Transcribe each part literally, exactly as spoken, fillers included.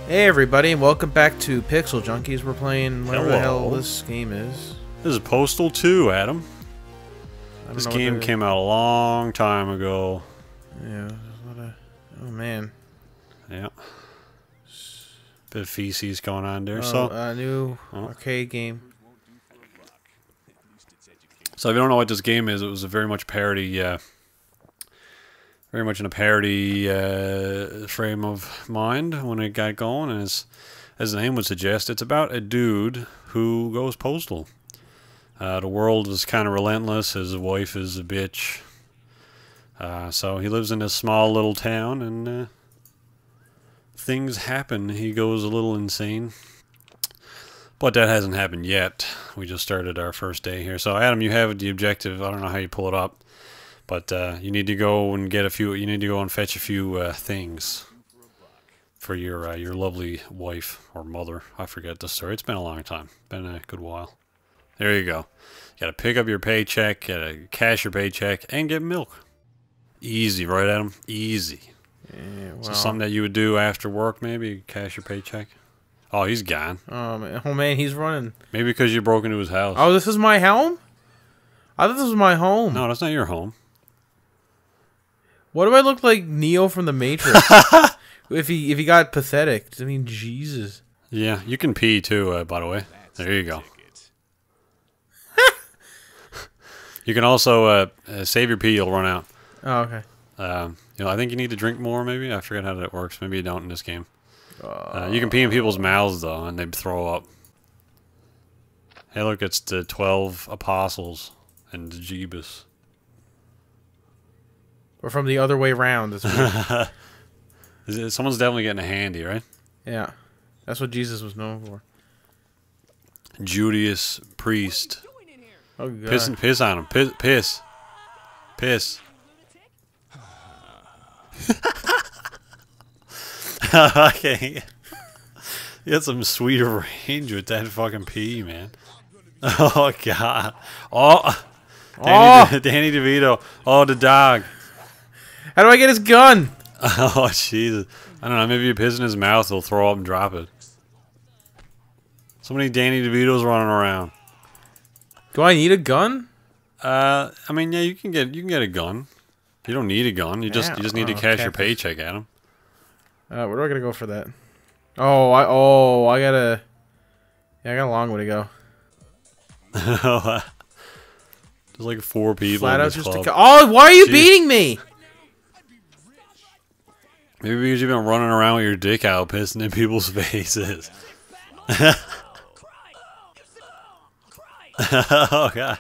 Hey everybody, and welcome back to Pixel Junkies. We're playing whatever Hello. the hell this game is. This is Postal two, Adam. I don't This know what game the- came out a long time ago. Yeah, what a... Oh man. Yeah. Bit of feces going on there. Oh, so, a new Oh. arcade game. so if you don't know what this game is, it was a very much parody, uh, very much in a parody uh, frame of mind when it got going. And it's, as the name would suggest, it's about a dude who goes postal. Uh, the world is kind of relentless. His wife is a bitch. Uh, so he lives in this small little town, and uh, things happen. He goes a little insane. But that hasn't happened yet. We just started our first day here. So, Adam, you have the objective. I don't know how you pull it up. But uh, you need to go and get a few, you need to go and fetch a few uh, things for your uh, your lovely wife or mother. I forget the story. It's been a long time. Been a good while. There you go. You gotta pick up your paycheck, gotta cash your paycheck, and get milk. Easy, right, Adam? Easy. Yeah, well, So something that you would do after work, maybe cash your paycheck. Oh, he's gone. oh, man. oh man, he's running. Maybe because you broke into his house. Oh, this is my home? I thought this was my home. No, that's not your home. What do I look like Neo from the Matrix? if he if he got pathetic. I mean, Jesus. Yeah, you can pee too, uh, by the way. There you go. You can also uh, uh, save your pee, you'll run out. Oh, okay. Um, you know, I think you need to drink more, maybe. I forget how that works. Maybe you don't in this game. Uh, you can pee in people's mouths, though, and they throw up. Hey, look, it's the twelve apostles and Jeebus. Or from the other way around. It's weird. Is it, someone's definitely getting a handy, right? Yeah. That's what Jesus was known for. Judas Priest. Oh, God. Piss, piss on him. Piss. Piss. Piss. Okay. You had some sweeter range with that fucking pee, man. Oh, God. Oh. Danny, Oh! Danny DeVito. Oh, the dog. How do I get his gun? Oh, Jesus. I don't know. Maybe you piss in his mouth, he'll throw up and drop it. So many Danny DeVitos running around. Do I need a gun? Uh, I mean, yeah, you can get you can get a gun. You don't need a gun. You just Yeah, you just need to oh, cash your cactus. paycheck, Adam. Uh, where do I gotta go for that? Oh, I oh I gotta. Yeah, I got a long way to go. There's like four people Flat in out this just club. to. Oh, why are you Jeez. beating me? Maybe because you've been running around with your dick out, pissing in people's faces. Oh, God.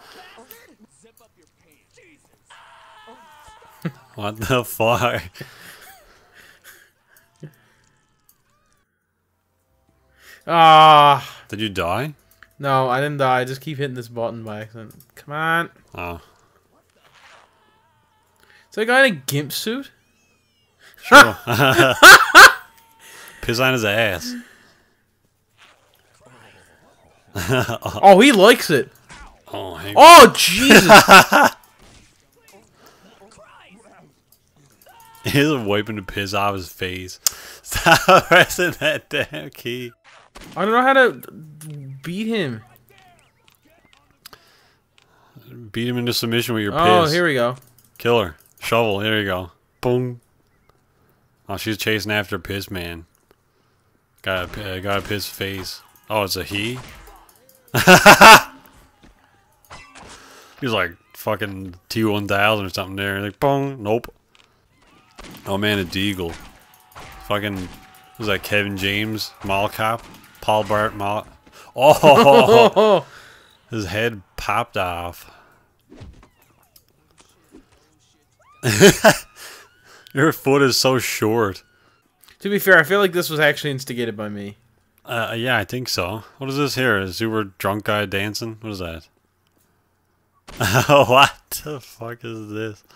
What the fuck? Ah, Did you die? no, I didn't die. I just keep hitting this button by accident. Come on. Oh. Is that a guy in a gimp suit? Sure. Piss on his ass. Oh, he likes it. Oh, hang Oh, Jesus. He's wiping the piss off his face. Stop pressing that damn key. I don't know how to beat him. Beat him into submission with your piss. Oh, here we go. Kill her. Shovel. There you go. Boom. Oh, she's chasing after Piss Man. Got a, uh, got a piss face. Oh, it's a he? He's like fucking T one thousand or something there. Like, boom. Nope. Oh, man, a deagle. Fucking, was that Kevin James? Mall Cop? Paul Bart Mall. Oh! Oh, His head popped off. Your foot is so short. to be fair, I feel like this was actually instigated by me. Uh, yeah, I think so. What is this here? A super drunk guy dancing? What is that? What the fuck is this?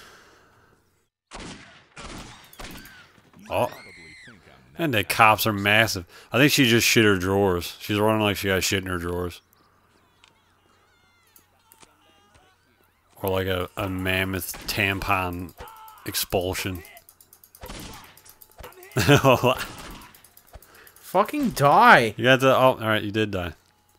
Oh. And the cops are massive. I think she just shit her drawers. She's running like she got shit in her drawers. Or like a, a mammoth tampon expulsion. Fucking die. You got the... Oh, alright, you did die.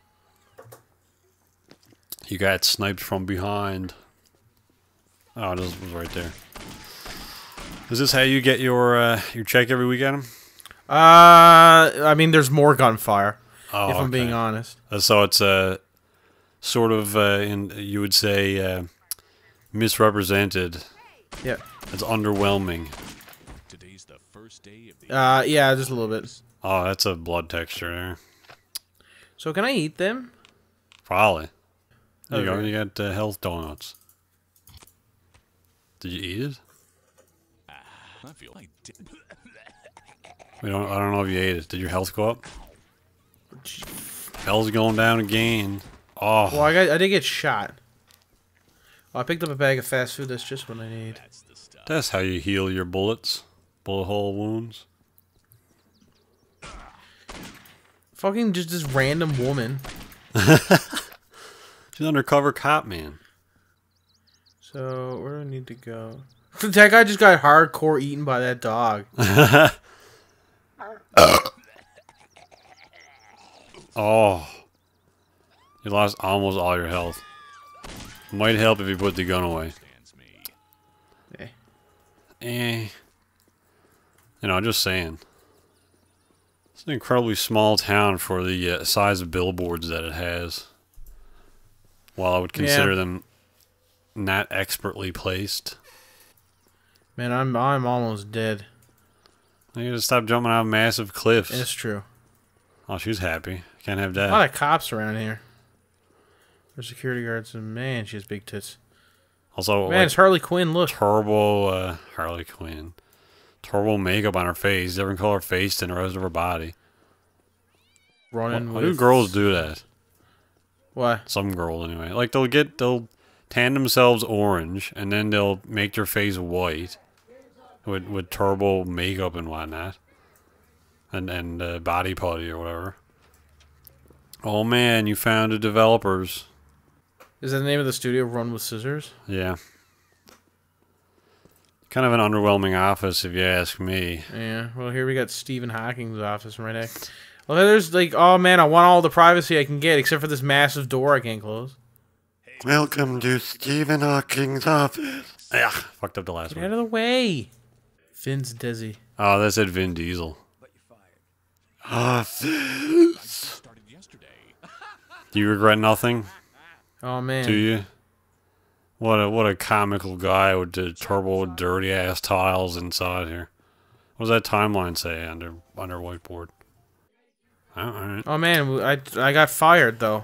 You got sniped from behind. Oh, this was right there. Is this how you get your uh, your check every week, Adam? Uh, I mean, there's more gunfire, Oh, if I'm okay. being honest. Uh, so it's uh, sort of, uh, in, you would say, uh, misrepresented. Yeah. It's underwhelming. Today's the first day of the Uh, yeah, just a little bit. Oh, that's a blood texture there. So can I eat them? Probably. There you go. Okay. You got uh, health donuts. Did you eat it? I feel like We don't. I don't know if you ate it. Did your health go up? Health's going down again. Oh. Well, I got, I did get shot. Well, I picked up a bag of fast food. That's just what I need. that's the stuff. That's how you heal your bullets. Bullet hole wounds. Fucking just this random woman. She's an undercover cop, man. So where do I need to go? That guy just got hardcore eaten by that dog. Oh. You lost almost all your health. Might help if you put the gun away. Stands me. Eh. Eh. You know, just saying. It's an incredibly small town for the uh, size of billboards that it has. While I would consider Yeah. them not expertly placed. Man, I'm I'm almost dead. You gotta stop jumping out of massive cliffs. It's true. Oh, she's happy. Can't have A that. lot of cops around here. There's security guards, and man, she has big tits. Also, Man, like, it's Harley Quinn. Look. turbo uh, Harley Quinn. Turbo makeup on her face. Different color face than the rest of her body. Running Why with... do girls do that? What? Some girls, anyway. Like, they'll get, they'll tan themselves orange, and then they'll make their face white with, with turbo makeup and whatnot. And, and uh, body putty or whatever. Oh man, you found the developers. Is that the name of the studio? Run with Scissors? Yeah. Kind of an underwhelming office, if you ask me. Yeah. Well, here we got Stephen Hawking's office right next. Well, there's like, oh man, I want all the privacy I can get, except for this massive door I can't close. Welcome to Stephen Hawking's office. Yeah, fucked up the last Get one. out of the way. Finn's Desi. Oh, that said Vin Diesel. Office. Started yesterday. Do you regret nothing? Oh man. Do you? What a what a comical guy with the turbo dirty ass tiles inside here. What does that timeline say under under whiteboard? Alright. Oh man, I I got fired though.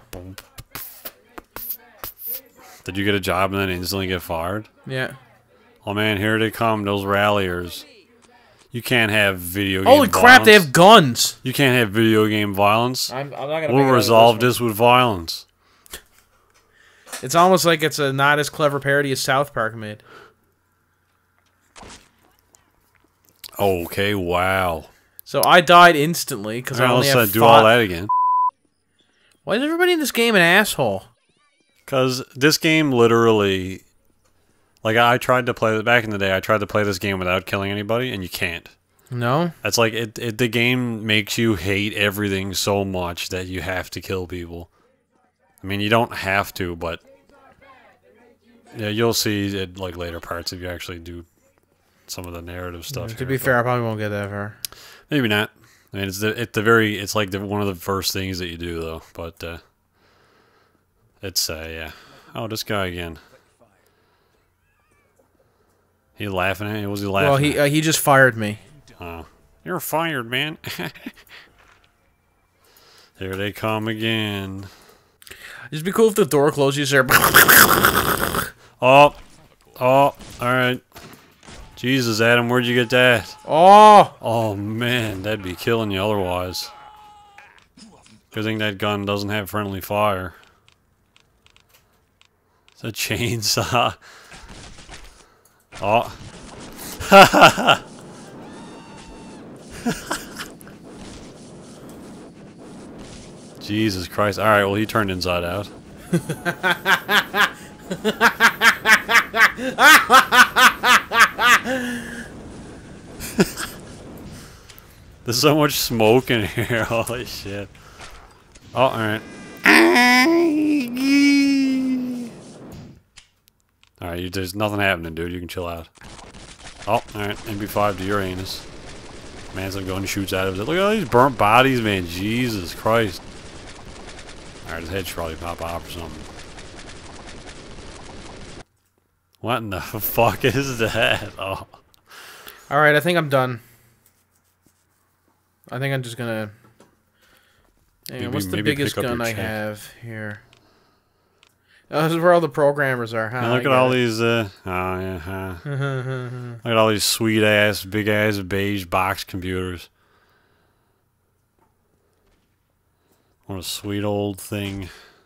Did you get a job and then instantly get fired? Yeah. Oh man, here they come, those ralliers. You can't have video game Holy crap, they violence. have guns. You can't have video game violence. I'm, I'm not gonna. We'll resolve this with violence. It's almost like it's a not as clever parody as South Park made. Okay, wow. So I died instantly because I Alright, only let's uh, have do five. all that again. Why is everybody in this game an asshole? Because this game literally... Like, I tried to play... Back in the day, I tried to play this game without killing anybody, and you can't. No. That's like, it, it, the game makes you hate everything so much that you have to kill people. I mean, you don't have to, but... Yeah, you'll see it, like, later parts if you actually do some of the narrative stuff. To here, be but- fair, I probably won't get that far. Maybe not. I mean, it's the it's the very it's like the one of the first things that you do though. But uh, it's uh, yeah. Oh, this guy again. He laughing at you? Was he laughing? Well, he at? uh, he just fired me. Oh, you're fired, man. Here they come again. It'd be cool if the door closed. You there. Oh, oh, all right. Jesus, Adam, where'd you get that? Oh. Oh man, that'd be killing you otherwise. Good thing that gun doesn't have friendly fire. It's a chainsaw. Oh. Jesus Christ. Alright, well he turned inside out. There's so much smoke in here. Holy shit. Oh, alright. Alright, there's nothing happening, dude. You can chill out. Oh, alright. M P five to your anus. Man's gonna go and shoots out of it. Look at all these burnt bodies, man. Jesus Christ. Alright, his head should probably pop off or something. What in the fuck is that? Oh. Alright, I think I'm done. I think I'm just gonna... Hang on, Maybe- what's the maybe biggest pick up gun your I check. have here? Oh, this is where all the programmers are, huh? And look I at all get it. these, uh... Oh, yeah, huh. Look at all these sweet-ass, big-ass, beige box computers. What a sweet old thing.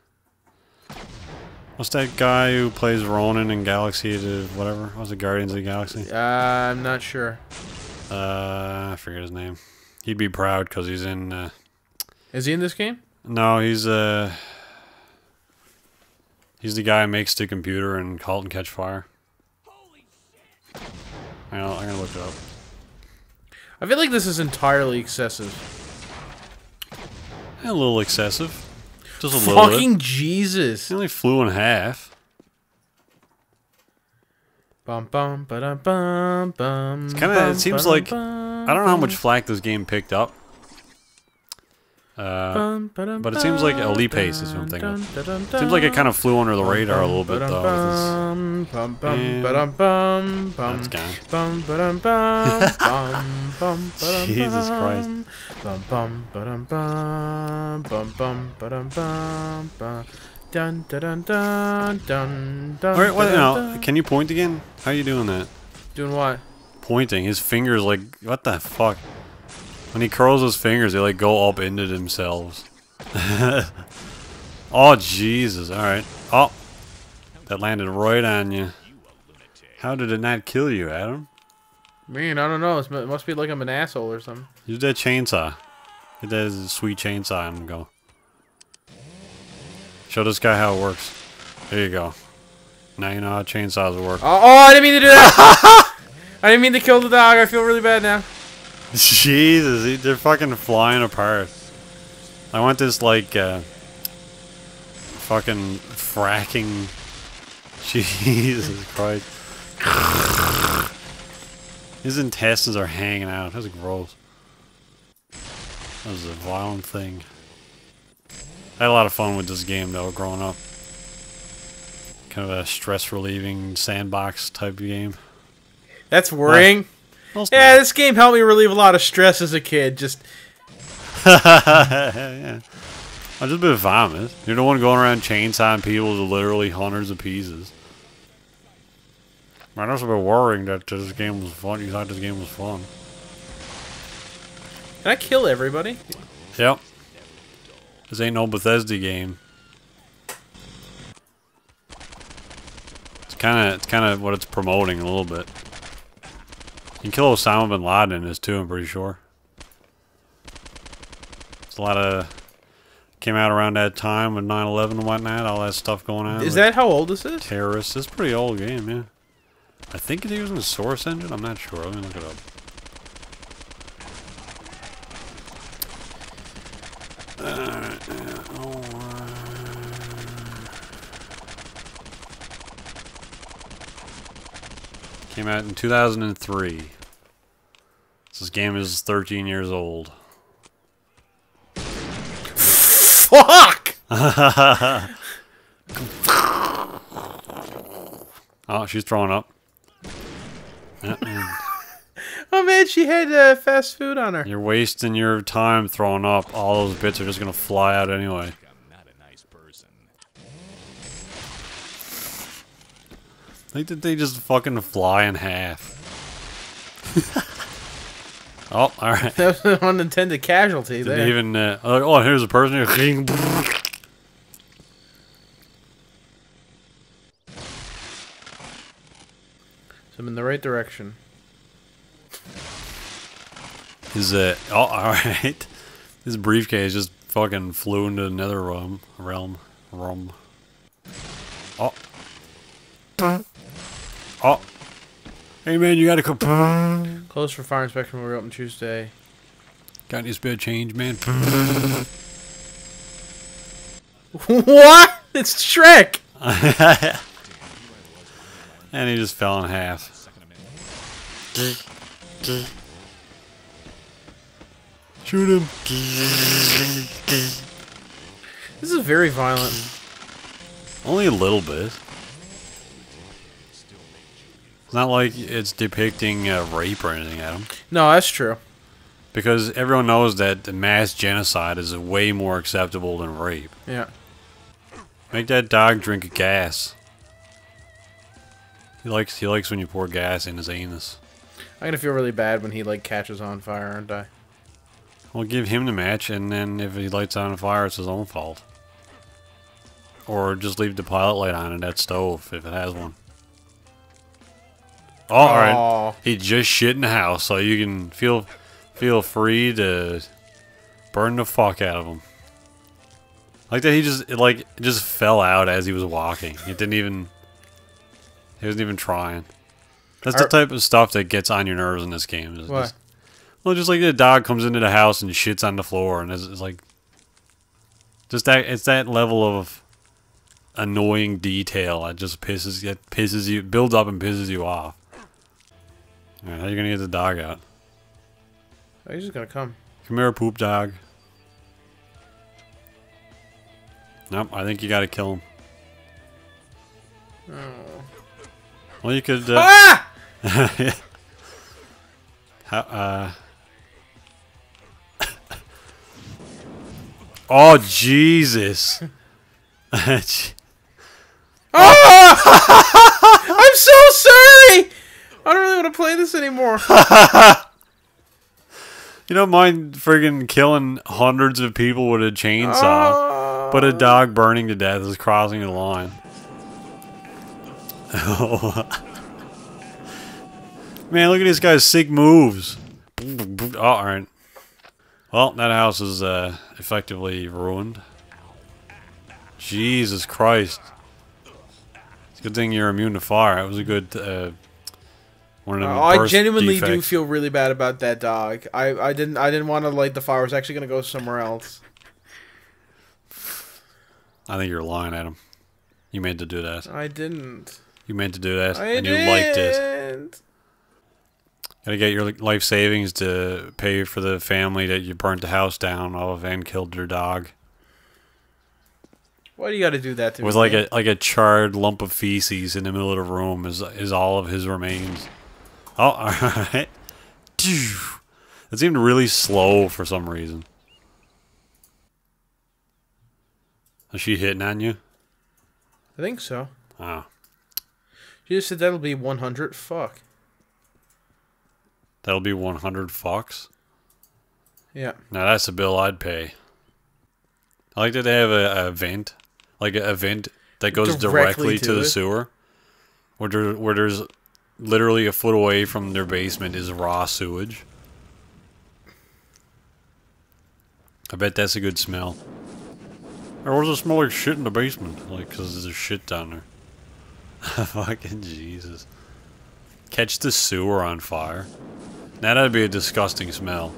What's that guy who plays Ronan in Galaxy to whatever? What's it, Guardians of the Galaxy? Uh, I'm not sure. Uh, I forget his name. He'd be proud because he's in, uh... Is he in this game? No, he's, uh... He's the guy who makes the computer in Halt and Catch Fire. I know, I'm gonna look it up. I feel like this is entirely excessive. A little excessive. Just a little bit. Fucking Jesus. He only flew in half. Bum bum ba dum bum bum. It's kinda- it seems like- I don't know how much flack this game picked up. Uh, but it seems like Elite Pace is what I'm thinking of. Seems like it kind of flew under the radar a little bit though. With That's That's gone. Jesus Christ. Dun, dun, dun, dun, dun, dun, Alright, what dun, now? dun. Can you point again? How are you doing that? Doing what? Pointing. His fingers like what the fuck? When he curls his fingers, they like go up into themselves. Oh Jesus! All right. Oh, that landed right on you. How did it not kill you, Adam? Man, I don't know. It's- It must be like I'm an asshole or something. Use that chainsaw. Get that sweet chainsaw and go. Show this guy how it works. There you go. Now you know how chainsaws work. Oh, oh I didn't mean to do that. I didn't mean to kill the dog. I feel really bad now. Jesus, he- they're fucking flying apart. I want this like uh, fucking fracking. Jesus Christ. His intestines are hanging out. That's gross. That was a violent thing. I had a lot of fun with this game though, growing up. Kind of a stress relieving sandbox type game. That's worrying. Well, Yeah, this game helped me relieve a lot of stress as a kid. Just yeah. I'm just a bit of vomit. You're the one going around chainsawing people to literally hundreds of pieces. Man, that's a bit worrying that this game was fun. You thought this game was fun. can I kill everybody? Yep. This ain't no Bethesda game. It's kind of it's kind of what it's promoting a little bit. You can kill Osama bin Laden in this too, I'm pretty sure. It's a lot of... Came out around that time with nine eleven and whatnot, all that stuff going on. Is like that how old this is? terrorists? It's a pretty old game, yeah. I think it's using the Source engine, I'm not sure. Let me look it up. Alright, yeah, oh, uh, Came out in two thousand three. This game is thirteen years old. Fuck! Oh, she's throwing up. Yeah, yeah. Oh man, she had uh, fast food on her. You're wasting your time throwing up. All those bits are just gonna fly out anyway. I'm not a nice person. Like did they just fucking fly in half? Oh, all right. That was an unintended casualty Didn't there. even. Uh, oh, here's a person. So I'm in the right direction. His uh, oh, all right. His briefcase just fucking flew into another realm. Realm. Realm. Oh. Oh. Hey man, you gotta come. Closed for fire inspection. We're open Tuesday. Got any spare change, man? What? It's Shrek. And he just fell in half. Shoot him. This is very violent. Only a little bit. It's not like it's depicting uh, rape or anything, Adam. No, that's true. Because everyone knows that the mass genocide is way more acceptable than rape. Yeah. Make that dog drink gas. He likes he likes when you pour gas in his anus. I'm gonna feel really bad when he like catches on fire, aren't I? Well, give him the match, and then if he lights on fire, it's his own fault. Or just leave the pilot light on in that stove if it has one. Oh, alright. Aw. He just shit in the house, so you can feel feel free to burn the fuck out of him. Like that, he just it like it just fell out as he was walking. It didn't even. He wasn't even trying. That's Are, the type of stuff that gets on your nerves in this game. Just, what? just, well, just like the dog comes into the house and shits on the floor, and it's, it's like just that. It's that level of annoying detail that just pisses it pisses you builds up and pisses you off. All right, how are you gonna get the dog out? Oh, he's just gonna come. Come here, poop dog. Nope, I think you gotta kill him. Oh. Well, you could. Uh, Ah! How, uh. Oh, Jesus. Oh! I'm so sorry! I don't really want to play this anymore. You don't mind friggin' killing hundreds of people with a chainsaw, Oh. but a dog burning to death is crossing the line. Man, look at this guy's sick moves. Oh, alright. Well, that house is uh, effectively ruined. Jesus Christ. It's a good thing you're immune to fire. It was a good uh, one of them. Oh, I burst genuinely do defects. feel really bad about that dog. I, I didn't I didn't want to light the fire. I was actually gonna go somewhere else. I think you're lying at him. You meant to do that. I didn't. You meant to do that, I and didn't. you liked it. Gotta get your life savings to pay for the family that you burnt the house down of and killed their dog. Why do you got to do that to me? With like man? a like a charred lump of feces in the middle of the room is is all of his remains. Oh, all right. It seemed really slow for some reason. Is she hitting on you? I think so. Oh. She just said that'll be one hundred. Fuck. That'll be one hundred fucks. Yeah. Now that's a bill I'd pay. I like that they have a, a vent, like a, a vent that goes Directly directly, to to, the it. sewer, where there, where there's literally a foot away from their basement is raw sewage. I bet that's a good smell. Or what does it smell like shit in the basement? Like, cause there's shit down there. Fucking Jesus. Catch the sewer on fire. Now that'd be a disgusting smell.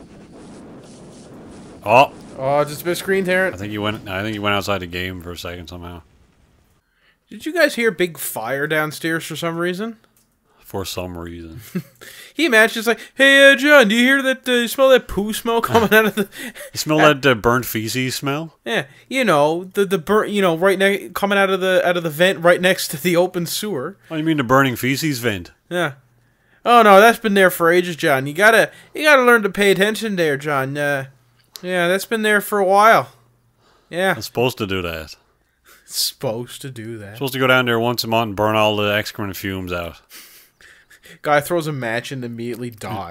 Oh, Oh, just a bit of screen tearing. I think you went. I think you went outside the game for a second somehow. Did you guys hear a big fire downstairs for some reason? For some reason. He imagines like, hey, uh, John, do you hear that? Uh, you smell that poo smoke coming out of the? You smell that uh, burnt feces smell? Yeah, you know the the burnt, you know, right next coming out of the out of the vent right next to the open sewer. Oh, you mean the burning feces vent? Yeah. Oh no, that's been there for ages, John. You gotta you gotta learn to pay attention there, John. Uh, yeah, that's been there for a while. Yeah, I'm supposed to do that. it's supposed to do that. Supposed to go down there once a month and burn all the excrement fumes out. Guy throws a match and immediately dies.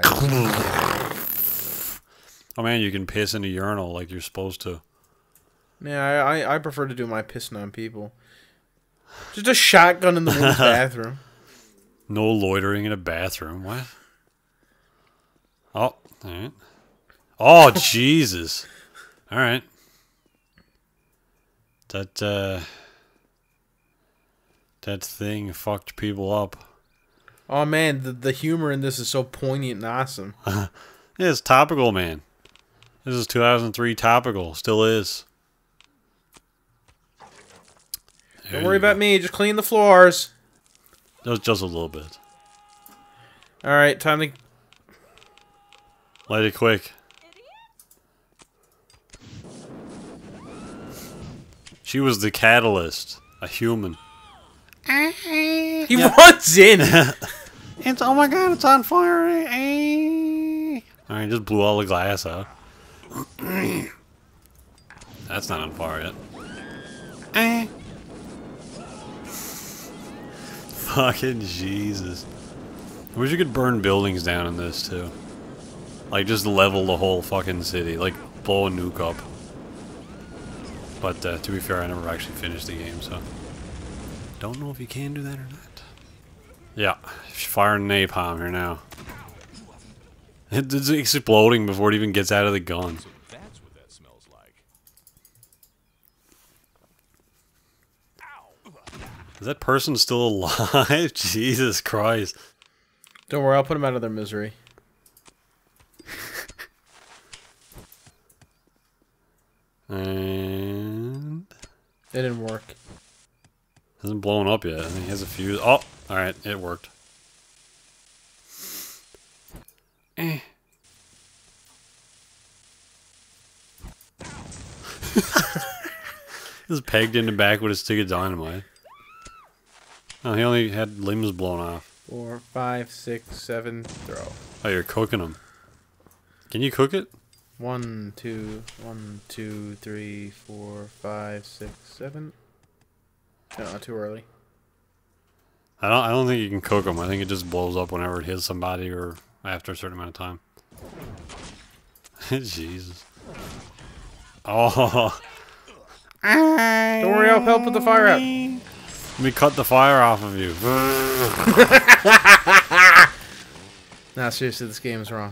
Oh man, you can piss in a urinal like you're supposed to. Yeah, I, I I prefer to do my pissing on people. Just a shotgun in the women's bathroom. No loitering in a bathroom. What? Oh, alright. Oh, Jesus. Alright. That, uh... That thing fucked people up. Oh man, the the humor in this is so poignant and awesome. Yeah, it's topical, man. This is two thousand three topical. Still is. Don't worry about me. Just clean the floors. Just, just a little bit. All right, time to... Light it quick. She was the catalyst. A human. He runs in. It's, oh my god, it's on fire. Alright, just blew all the glass out. That's not on fire yet. Fucking Jesus. I wish you could burn buildings down in this too. Like, just level the whole fucking city. Like, blow a nuke up. But, uh, to be fair, I never actually finished the game, so... Don't know if you can do that or not. Yeah, firing napalm here now. It's exploding before it even gets out of the gun. So that's what that smells like. Is that person still alive? Jesus Christ. Don't worry, I'll put them out of their misery. And... It didn't work. Hasn't blown up yet. I think he has a fuse. Oh! Alright, it worked. Eh. Just pegged in the back with a stick of dynamite. Oh, he only had limbs blown off. Four, five, six, seven, throw. Oh, you're cooking them. Can you cook it? One, two, one, two, three, four, five, six, seven. No, too early. I don't. I don't think you can cook them. I think it just blows up whenever it hits somebody or after a certain amount of time. Jesus. Oh. Don't worry, I'll help with the fire out. Let me cut the fire off of you. Nah, seriously, this game is wrong.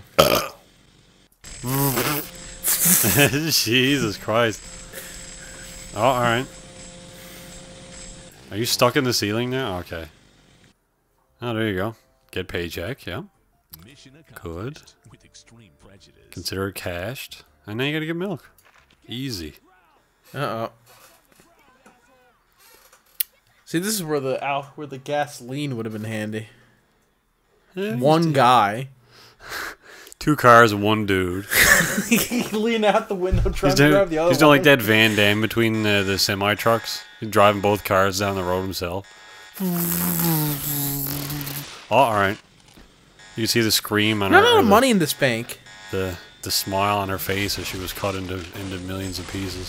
Jesus Christ. Oh, alright. Are you stuck in the ceiling now? Okay. Oh, there you go. Get paycheck, yeah. Mission Good. accomplished with extreme prejudice. Consider it cashed. And now you gotta get milk. Easy. Uh-oh. See, this is where the al where the gasoline would have been handy. Yeah, One guy. Two cars and one dude. He lean out the window trying He's to doing, grab the other he's doing one. like that Van Damme between uh, the semi-trucks. He's driving both cars down the road himself. Oh, alright. You can see the scream on Not her. a lot of the, money in this bank. The, the smile on her face as she was cut into, into millions of pieces.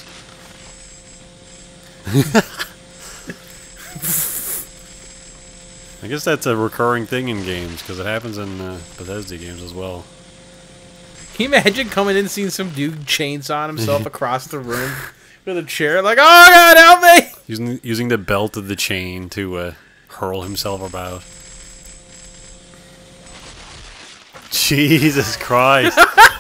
I guess that's a recurring thing in games, because it happens in uh, Bethesda games as well. Can you imagine coming in and seeing some dude chainsaw himself across the room with a chair? Like, oh god, help me! Using, using the belt of the chain to uh, hurl himself about. Jesus Christ.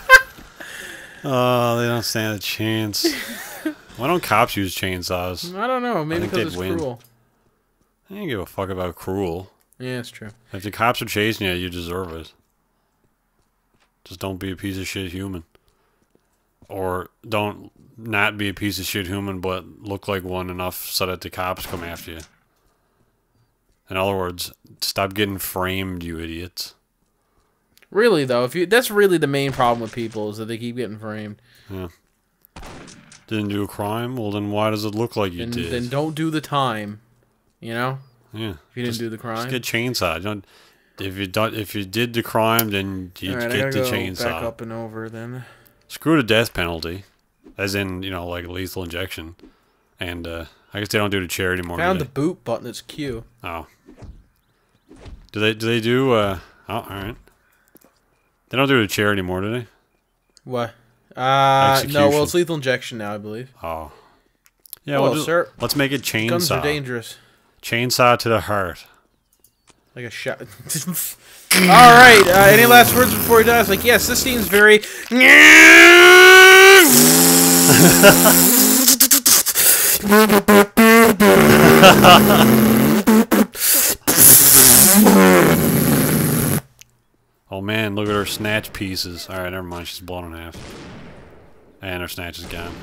Oh, they don't stand a chance. Why don't cops use chainsaws? I don't know. Maybe think because it's they'd win. cruel. I don't give a fuck about cruel. Yeah, it's true. If the cops are chasing you, you deserve it. Just don't be a piece of shit human. Or don't not be a piece of shit human, but look like one enough so that the cops come after you. In other words, stop getting framed, you idiots. Really though, if you that's really the main problem with people is that they keep getting framed. Yeah. Didn't do a crime? Well, then why does it look like you And did? then don't do the time. You know? Yeah. If you didn't just, do the crime. Just get chainsawed. Don't, if you don't, if you did the crime, then you All right, get I the gotta go chainsaw. back up and over then. Screw the death penalty, as in you know like lethal injection, and uh, I guess they don't do the chair anymore. Found do the boot button. It's Q. they? Oh. Do they? Do they do? Uh, oh, all right. They don't do the chair anymore, do they? What? Uh, no. Well, Execution. it's lethal injection now, I believe. Oh. Yeah. Oh, Well, just, sir. let's make it chainsaw. Guns are dangerous. Chainsaw to the heart. Like a shot. All right. Uh, any last words before he dies? Like, yes, this seems very. Oh man, look at her snatch pieces. All right, never mind. She's blown in half. And our snatch is gone.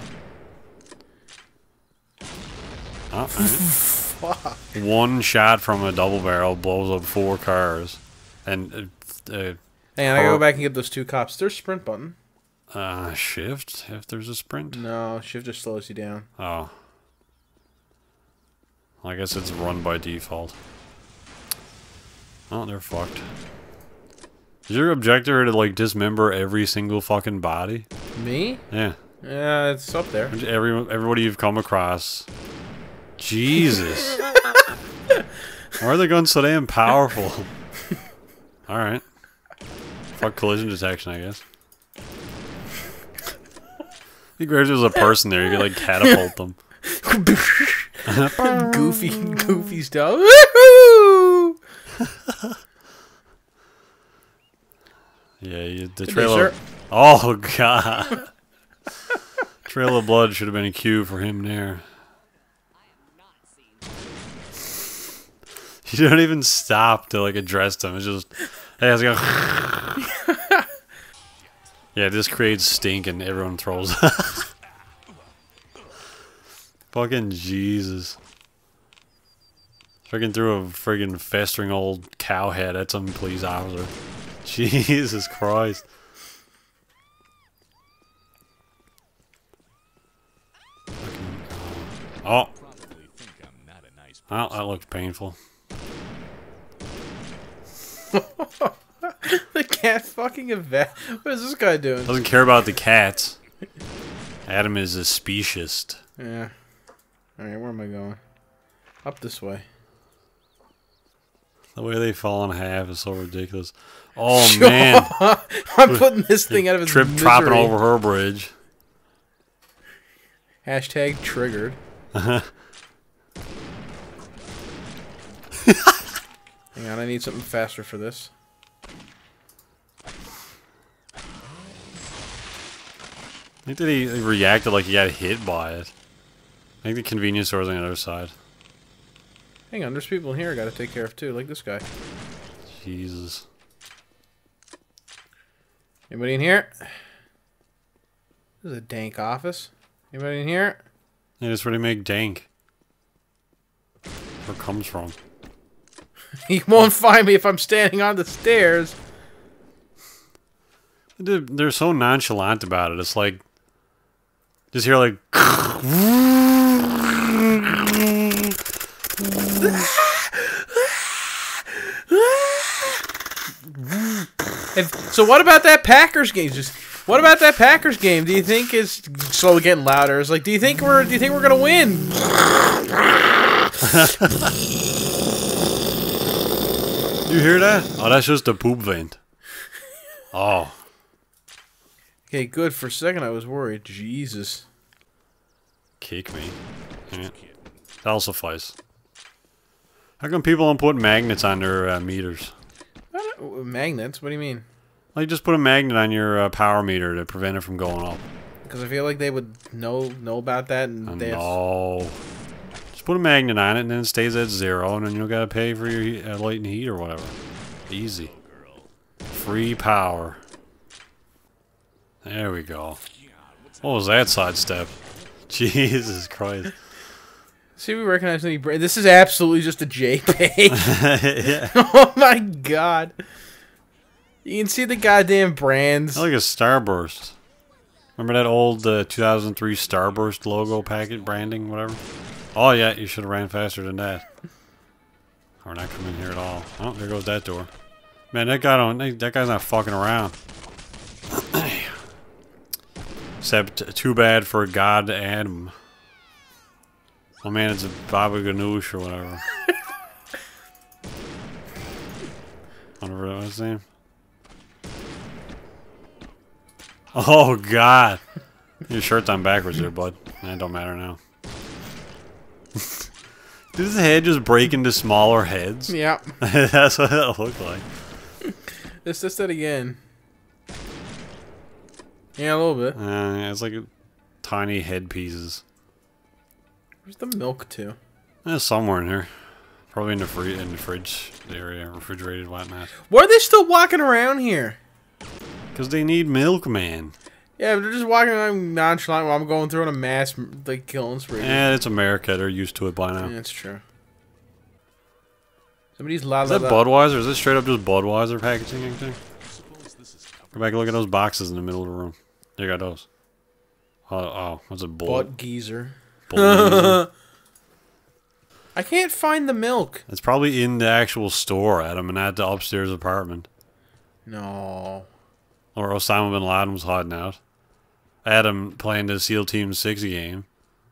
Oh, alright. One shot from a double barrel blows up four cars. And, uh, uh, Hang on, I gotta go back and get those two cops. There's sprint button. uh, shift if there's a sprint. No, shift just slows you down. Oh. I guess it's run by default. Oh, they're fucked. Is your objective to, like, dismember every single fucking body? Me? Yeah. Yeah, it's up there. Every, everybody you've come across. Jesus. Why are the guns so damn powerful? Alright. Fuck collision detection, I guess. It'd be great if there was a person there, you could, like, catapult them. Goofy, goofy stuff. Woohoo! Yeah, you, the Good trail day, of... Oh, God. Trail of blood should have been a cue for him there. You don't even stop to, like, address them. It's just... Hey, how's it going? Yeah, this creates stink and everyone throws. Fucking Jesus. Freaking threw a friggin' festering old cow head at some police officer. Jesus Christ. Oh. Probably think I'm not a nice Oh, that looks painful. The cat fucking event. What is this guy doing? Doesn't care about the cats. Adam is a speciesist. Yeah. Alright, where am I going? Up this way. The way they fall in half is so ridiculous. Oh man. I'm putting this thing out of its Trip misery. dropping over her bridge. Hashtag triggered. Hang on, I need something faster for this. I think that he he reacted like he got hit by it. I think the convenience store is on the other side. Hang on, there's people here I gotta take care of too, like this guy. Jesus. Anybody in here? This is a dank office. Anybody in here? Yeah, that's where they make dank. Where it comes from. He won't find me if I'm standing on the stairs. They're, they're so nonchalant about it. It's like... Just hear like... If, so what about that Packers game? Just what about that Packers game? Do you think is slowly getting louder? It's like, do you think we're do you think we're gonna win? You hear that? Oh, that's just a poop vent. Oh. Okay, good. For a second, I was worried. Jesus. Kick me. Yeah. That'll suffice. How come people don't put magnets on their uh, meters? I don't- Magnets? What do you mean? Like, just put a magnet on your uh, power meter to prevent it from going up. Because I feel like they would know know about that, and Oh, they have, no. Just put a magnet on it, and then it stays at zero, and then you'll gotta pay for your heat, uh, light and heat or whatever. Easy. Free power. There we go. What was that sidestep? Jesus Christ. See, we recognize any. Bra this is absolutely just a JPEG. Yeah. Oh my god! You can see the goddamn brands. That's like a Starburst. Remember that old uh, two thousand three Starburst logo packet branding, whatever? Oh yeah, you should have ran faster than that. Or not come in here at all. Oh, there goes that door. Man, that guy don't. That guy's not fucking around. Except, too bad for God Adam. Oh man, it's a Baba Ganoush or whatever. Whatever that was his name. Oh god. Your shirt's on backwards there, bud. That don't matter now. Did his head just break into smaller heads? Yeah. That's what it looked like. Let's test that again. Yeah, a little bit. Uh, yeah, it's like a, tiny head pieces. Where's the milk to? Eh, somewhere in here. Probably in the, free, in the fridge area, refrigerated, whatnot. Why are they still walking around here? Because they need milk, man. Yeah, they're just walking around nonchalant while I'm going through on a mass like killing spree. And it's America. They're used to it by now. Yeah, that's true. Somebody's la Is la that la. Budweiser? Is this straight up just Budweiser packaging anything? Go back and look at those boxes in the middle of the room. You got those. Oh, oh what's a bull? Butt geezer. bull I can't find the milk. It's probably in the actual store, Adam, and not the upstairs apartment. No. Or Osama bin Laden was hiding out. Adam playing the SEAL Team six game.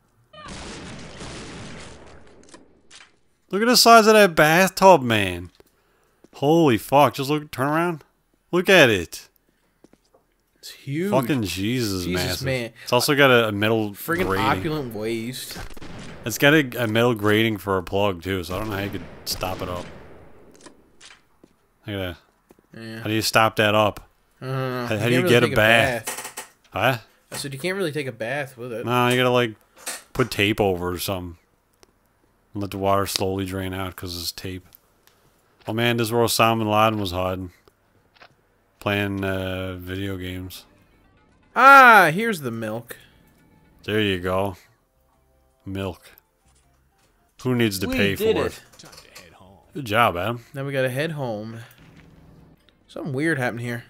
Look at the size of that bathtub, man. Holy fuck. Just look, turn around. Look at it. It's huge. Fucking Jesus, Jesus, massive. man. It's also got a, a metal Friggin' grating. opulent waist. It's got a, a metal grating for a plug, too, so I don't know how you could stop it up. Look at that. Yeah. How do you stop that up? I don't know. How, how You do you can't get really a take bath? Huh? I said you can't really take a bath with it. No, you gotta, like, put tape over or something. And let the water slowly drain out because it's tape. Oh man, this is where Osama bin Laden was hiding. Playing uh, video games. Ah, here's the milk. There you go. Milk. Who needs to We pay did for it. it? Good job, Adam. Now we gotta head home. Something weird happened here.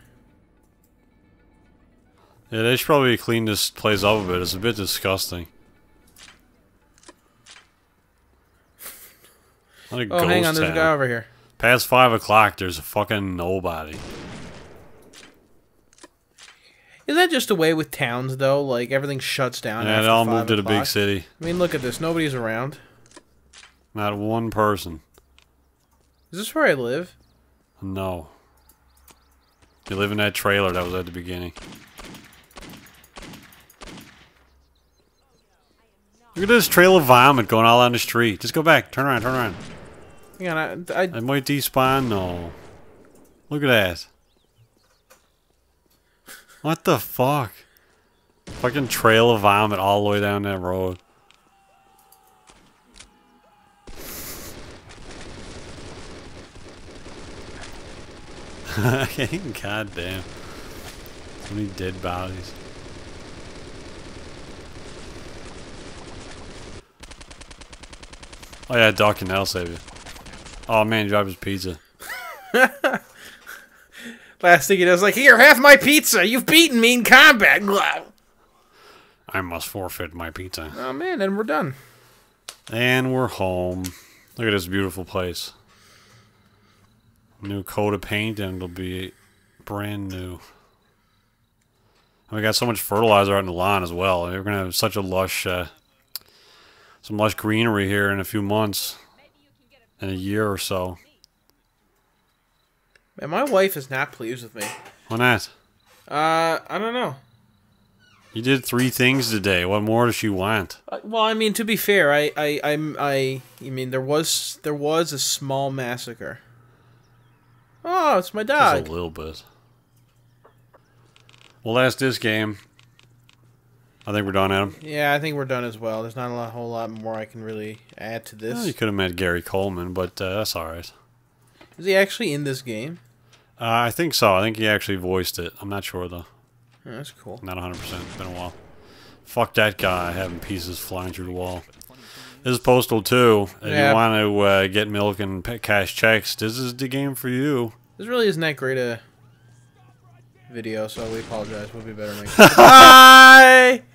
Yeah, they should probably clean this place up a bit. It's a bit disgusting. What a Oh, ghost hang on, there's town. a guy over here. Past five o'clock, there's a fucking nobody. Isn't that just the way with towns, though? Like, everything shuts down Yeah, after they all five moved to the big o'clock? city. I mean, look at this. Nobody's around. Not one person. Is this where I live? No. You live in that trailer that was at the beginning. Look at this trail of vomit going all down the street. Just go back. Turn around, turn around. Hang on, I... I It might despawn. No. Look at that. What the fuck? Fucking trail of vomit all the way down that road. God damn. So many dead bodies. Oh yeah, Doc can now save you. Oh man, drop his pizza. Last thing he does, like, here, have my pizza. You've beaten me in combat. Blah. I must forfeit my pizza. Oh man, and we're done. And we're home. Look at this beautiful place. New coat of paint and it'll be brand new. And we got so much fertilizer out in the lawn as well. We're gonna have such a lush, uh, some lush greenery here in a few months, in a year or so. Man, my wife is not pleased with me. Why not? Uh, I don't know. You did three things today. What more does she want? Uh, well, I mean, to be fair, I, I, I'm, I, I mean, there was, there was a small massacre. Oh, it's my dog. Just a little bit. Well, that's this game. I think we're done, Adam. Yeah, I think we're done as well. There's not a lot, whole lot more I can really add to this. Well, you could have met Gary Coleman, but uh, that's alright. Is he actually in this game? Uh, I think so. I think he actually voiced it. I'm not sure, though. Oh, that's cool. Not one hundred percent. It's been a while. Fuck that guy having pieces flying through the wall. This is Postal two. If Yeah. you want to uh, get milk and pa- cash checks, this is the game for you. This really isn't that great a video, so we apologize. We'll be better next time. Bye!